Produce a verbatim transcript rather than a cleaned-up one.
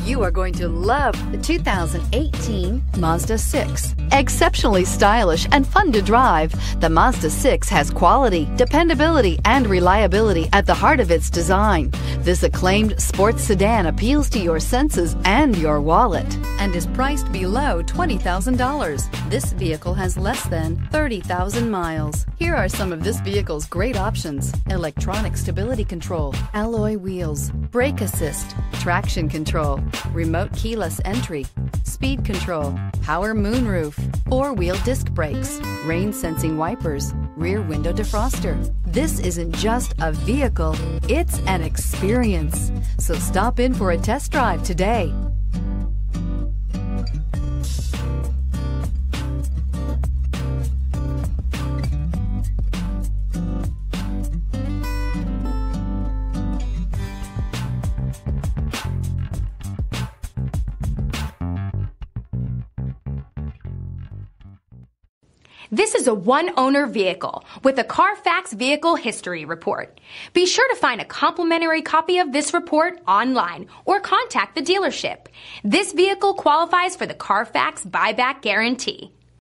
You are going to love the two thousand eighteen Mazda six. Exceptionally stylish and fun to drive, the Mazda six has quality, dependability, and reliability at the heart of its design. This acclaimed sports sedan appeals to your senses and your wallet and is priced below twenty thousand dollars. This vehicle has less than thirty thousand miles. Here are some of this vehicle's great options: electronic stability control, alloy wheels, brake assist, traction control, remote keyless entry, speed control, power moonroof, four-wheel disc brakes, rain-sensing wipers, rear window defroster. This isn't just a vehicle, it's an experience. So stop in for a test drive today. This is a one-owner vehicle with a Carfax Vehicle History Report. Be sure to find a complimentary copy of this report online or contact the dealership. This vehicle qualifies for the Carfax Buyback Guarantee.